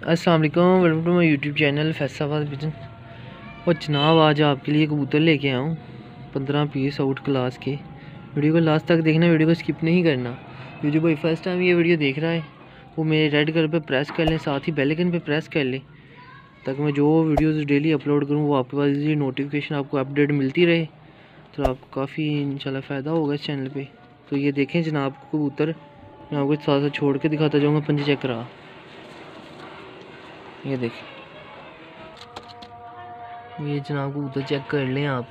अस्सलाम वालेकुम, welcome to my YouTube channel Faisalabad pigeon. और जनाब आज आपके लिए कबूतर लेके आया हूँ 15 पीस आउट क्लास के। वीडियो को लास्ट तक देखना, वीडियो को स्किप नहीं करना। वीडियो भाई फर्स्ट टाइम ये वीडियो देख रहा है वो मेरे रेड कलर पे प्रेस कर लें, साथ ही बेल आइकन पे प्रेस कर लें ताकि मैं जो वीडियोस डेली अपलोड करूँ वो आपके पास ये नोटिफिकेशन आपको अपडेट मिलती रहे, तो आपको काफ़ी इंशाल्लाह फ़ायदा होगा इस चैनल पर। तो ये देखें जनाब कबूतर, मैं आपको साथ साथ छोड़ के दिखाता जाऊँगा। पंजे चेक करा, ये देखिए, ये जनाब कबूतर चेक कर लें आप,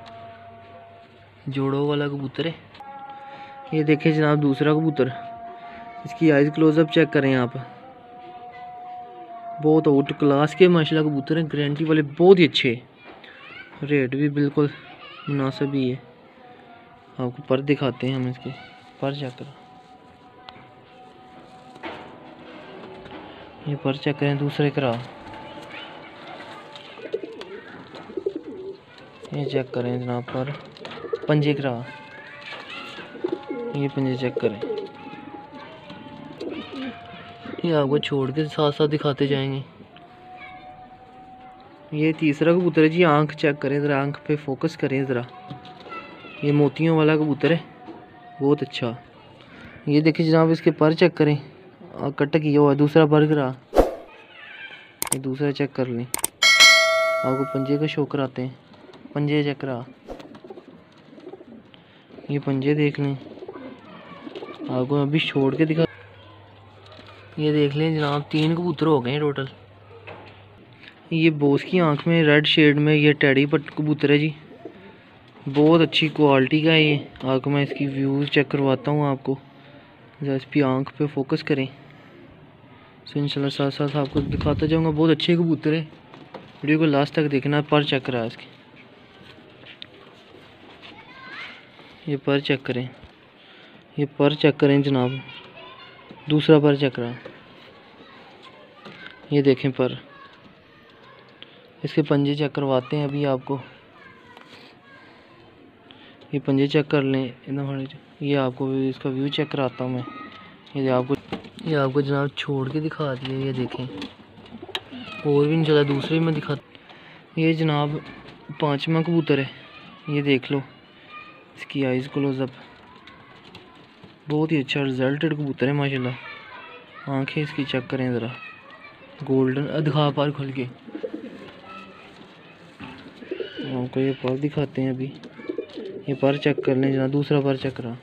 जोड़ों वाला कबूतर है। ये देखें जनाब दूसरा कबूतर, इसकी आइज़ क्लोजअप चेक करें आप। बहुत आउट क्लास के माशाल्लाह कबूतर हैं, गारंटी वाले, बहुत ही अच्छे, रेट भी बिल्कुल मुनासिब ही है। आपको पर दिखाते हैं हम, इसके पर चेक करें, ये पर चेक करें दूसरे करा, ये चेक करें जनाब पर पंजे करा, ये पंजे चेक करें। ये आपको छोड़ के साथ साथ दिखाते जाएंगे। ये तीसरा कबूतर है जी, आंख चेक करें ज़रा, आंख पे फोकस करें ज़रा, ये मोतियों वाला कबूतर है, बहुत अच्छा। ये देखिए जनाब इसके पर चेक करें, कट किया हुआ दूसरा पर करा, ये दूसरा चेक कर लें। आपको पंजे का शौक कराते हैं, पंजे चेक करा, ये पंजे देख लें। आपको अभी छोड़ के दिखा, ये देख लें जनाब 3 कबूतर हो गए हैं टोटल। ये बोस की आंख में रेड शेड में ये टेडी पट कबूतर है जी, बहुत अच्छी क्वालिटी का है ये। आपको मैं इसकी व्यूज़ चेक करवाता हूँ आपको, जरा इस पर आँख पे फोकस करें, तो इंशाल्लाह साथ साथ आपको दिखाता जाऊँगा। बहुत अच्छे कबूतर है, वीडियो को लास्ट तक देखना। पर चेक करा इसके, ये पर चेक करें, ये पर चेक करें जनाब, दूसरा पर चेक करा, ये देखें पर। इसके पंजे चेक करवाते हैं अभी आपको, ये पंजे चेक कर लें एकदम। ये आपको इसका व्यू चेक कराता हूँ मैं, ये आपको जनाब छोड़ के दिखा दिया, ये देखें। और भी इंशाल्लाह दूसरे में दिखा। ये जनाब 5वां कबूतर है, ये देख लो, इसकी आइज़ क्लोजअप, बहुत ही अच्छा रिजल्टेड कबूतर है माशाल्लाह। आंखें इसकी चेक करें ज़रा, गोल्डन दिखा पर खुल के, आपको ये पर दिखाते हैं अभी। ये पर चेक कर लें जनाब, दूसरा पर चेक करा,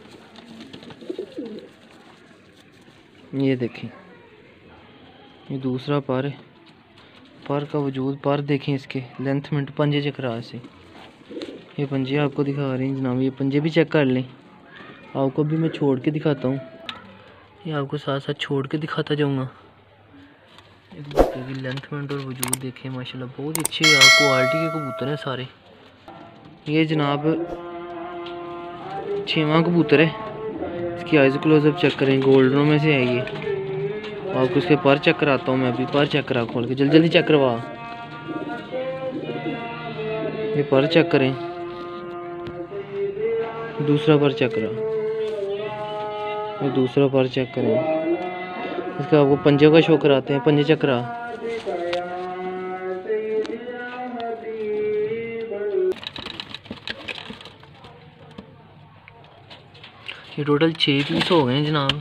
ये देखें, ये दूसरा पर है। पर का वजूद, पर देखें इसके लेंथ में, पंजे चेक करा इसे, ये पंजे आपको दिखा रहे हैं जनाब, ये पंजे भी चेक कर लें। आपको भी मैं छोड़ के दिखाता हूँ, ये आपको साथ साथ छोड़ के दिखाता जाऊँगा। एक कबूतर की लेंथ में और वजूद देखें माशाल्लाह, बहुत ही अच्छे क्वालिटी के कबूतर हैं सारे। ये जनाब 6वां कबूतर है, इसकी आइज़ क्लोजअप चेक करें, गोल्डनों में से है ये। आपको इसके पर चेक कराता हूँ मैं अभी, पर चेक करा खोल के, जल्दी जल्दी चेक करवा। ये पर चेक करें, दूसरा पर चेक करा, ये दूसरा पर चेक करें। इसका आपको पंजे का शो कराते हैं, पंजे चेक करा, ये टोटल 6 पीस हो गए हैं जनाब।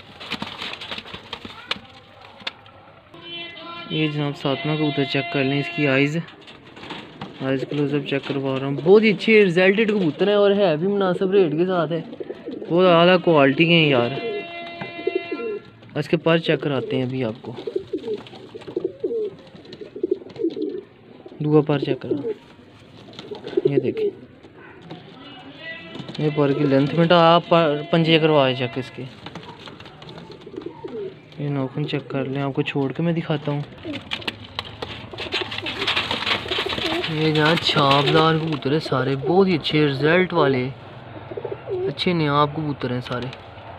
ये जनाब 7वां कबूतर चेक कर लें, इसकी आइज़ क्लोजअप चेक करवा रहा हूँ। बहुत ही अच्छे रिजल्टेड कबूतर है और है भी मुनासिब रेट के साथ है, बहुत आला क्वालिटी के हैं यार। इसके पर चेक कराते हैं अभी आपको, दूसरा पर चेक करा, ये देखें, ये पर की लेंथ में आप पंजे करवाए चेक इसके। ये नौखन चेक कर लें, आपको छोड़ के मैं दिखाता हूँ। ये जहाँ छापदार कबूतर है सारे, बहुत ही अच्छे रिजल्ट वाले, अच्छे नायाब कबूतर हैं सारे।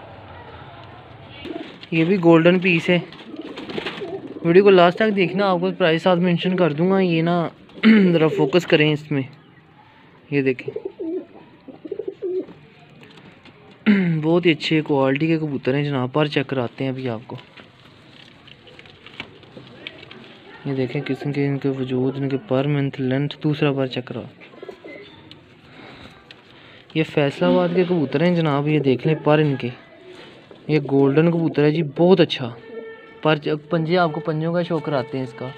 ये भी गोल्डन पीस है, वीडियो को लास्ट तक देखना, आपको प्राइस साथ मेंशन कर दूंगा। ये ना ज़रा फोकस करें इसमें, ये देखें, बहुत ही अच्छे क्वालिटी के कबूतर हैं जनाब। पर चेक कराते हैं अभी आपको, ये देखें किस्म के इनके वजूद, इनके पर मंथ लेंथ, दूसरा पर चेक करो। ये फैसलाबाद के कबूतर हैं जनाब, ये देख लें पर इनके, ये गोल्डन कबूतर है जी, बहुत अच्छा। पर पंजे, आपको पंजों का शौक कराते हैं इसका।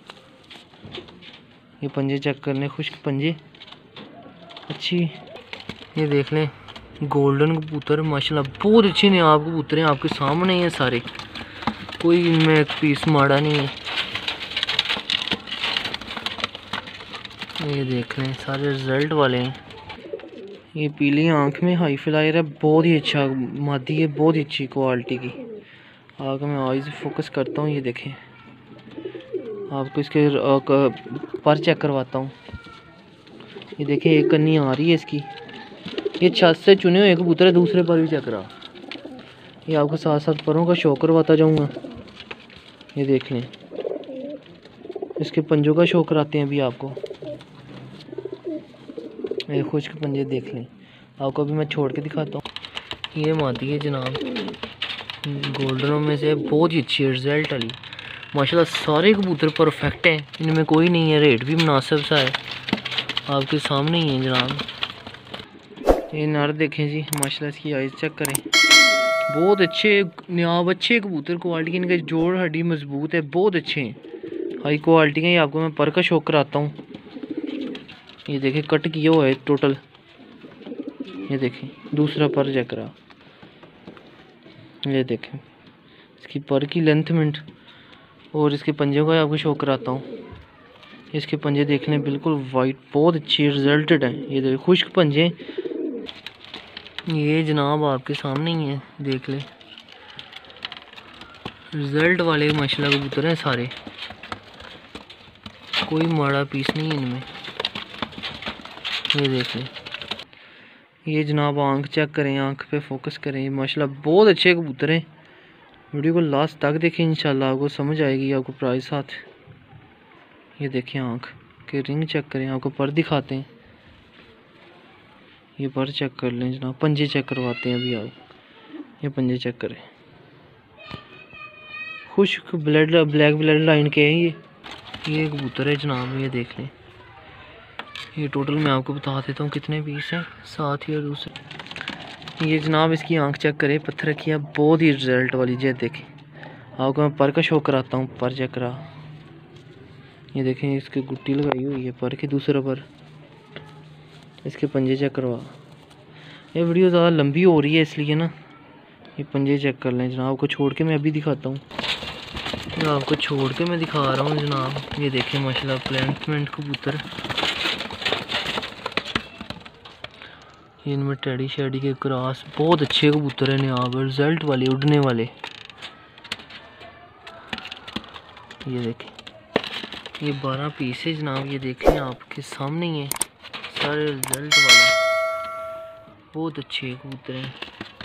ये पंजे चेक कर लें, खुश्क पंजे अच्छी। ये देख लें गोल्डन कबूतर माशाल्लाह बहुत अच्छे नायाब कबूतर हैं, आपके सामने हैं सारे, कोई इनमें एक पीस माड़ा नहीं है। ये देख लें सारे रिजल्ट वाले हैं। ये पीली आंख में हाई फ्लायर है, बहुत ही अच्छा मादी है, बहुत ही अच्छी क्वालिटी की। आगे मैं आइज़ फोकस करता हूँ, ये देखें आपको इसके पर चेक करवाता हूँ। ये देखें एक कन्नी आ रही है इसकी, ये छत से चुने हुए कबूतर है, दूसरे पर भी चेक रहा। ये आपको साथ साथ परों का शौक करवाता जाऊँगा। ये देख लें इसके पंजों का शौक कराते हैं अभी आपको। ये खुश्क पंजे देख लें, आपको अभी मैं छोड़ के दिखाता हूँ। ये मादी है जनाब, गोल्डनों में से बहुत ही अच्छी है, रिजल्ट वाली माशाल्लाह। सारे कबूतर परफेक्ट हैं, इनमें कोई नहीं है, रेट भी मुनासिब सा है, आपके सामने ही है जनाब। ये नर देखें जी माशाल्लाह, इसकी आइज़ चेक करें, बहुत अच्छे नायाब अच्छे कबूतर, क्वालिटी इनके जोड़ हड्डी मजबूत है, बहुत अच्छे हैं, हाई क्वालिटी के। ये आपको मैं पर का शौक कराता हूँ। ये देखें कट किया हुआ है टोटल, ये देखें दूसरा पर चेक करा। ये देखें इसकी पर की लेंथ मिनट और इसके पंजे का आपको शौक कराता हूँ। इसके पंजे देख लें बिल्कुल वाइट, बहुत अच्छी रिजल्टेड हैं। ये देखिए खुश्क पंजे, ये जनाब आपके सामने ही है, देख लें रिजल्ट वाले माशाल्लाह कबूतर हैं सारे, कोई माड़ा पीस नहीं है इनमें। ये देख लें, ये जनाब आंख चेक करें, आंख पे फोकस करें, माशाल्लाह बहुत अच्छे कबूतर हैं। वीडियो को लास्ट तक देखें, इंशाल्लाह आपको समझ आएगी, आपको प्राइस साथ। ये देखें आंख के रिंग चेक करें, आपको पर दिखाते हैं। ये पर चेक कर लें जनाब, पंजे चेक करवाते हैं अभी आप। ये पंजे चेक करें, खुश्क ब्लड ब्लैक ब्लड लाइन के हैं ये कबूतर है जनाब। ये देख लें, ये टोटल मैं आपको बता देता हूँ कितने पीस हैं, साथ ही और दूसरे। ये जनाब इसकी आंख चेक करें, पत्थर रखी है, बहुत ही रिजल्ट वाली। ये देखें आपको मैं पर का शौक कराता हूँ, पर चेक करा। ये देखें इसकी गुट्टी लगाई हुई है पर की, दूसरा पर इसके पंजे चेक करवा। ये वीडियो ज़्यादा लंबी हो रही है इसलिए ना, ये पंजे चेक कर लें जनाब। आपको छोड़ के मैं अभी दिखाता हूँ, आपको छोड़ के मैं दिखा रहा हूँ जनाब। ये देखें माशाल्लाह प्लेसमेंट कबूतर, इनमें टेडी शेडी के क्रॉस, बहुत अच्छे कबूतर हैं नायाब रिजल्ट वाले, उड़ने वाले। ये देखें ये 12 पीस है जनाब, ये देखें आपके सामने ही है, सारे रिजल्ट वाले, बहुत अच्छे कबूतर हैं।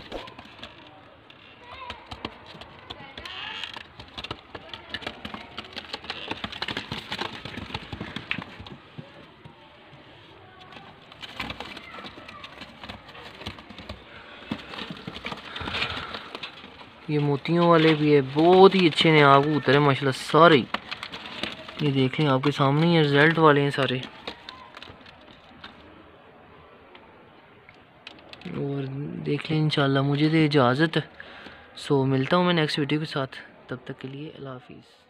ये मोतियों वाले भी है, बहुत ही अच्छे नायाब कबूतर है माशाल्लाह सारे। ये देख लें आपके सामने ही रिजल्ट वाले हैं सारे। और देख लें इंशाल्लाह, मुझे दे इजाज़त। सो मिलता हूँ मैं नेक्स्ट वीडियो के साथ, तब तक के लिए अल्लाह हाफिज़।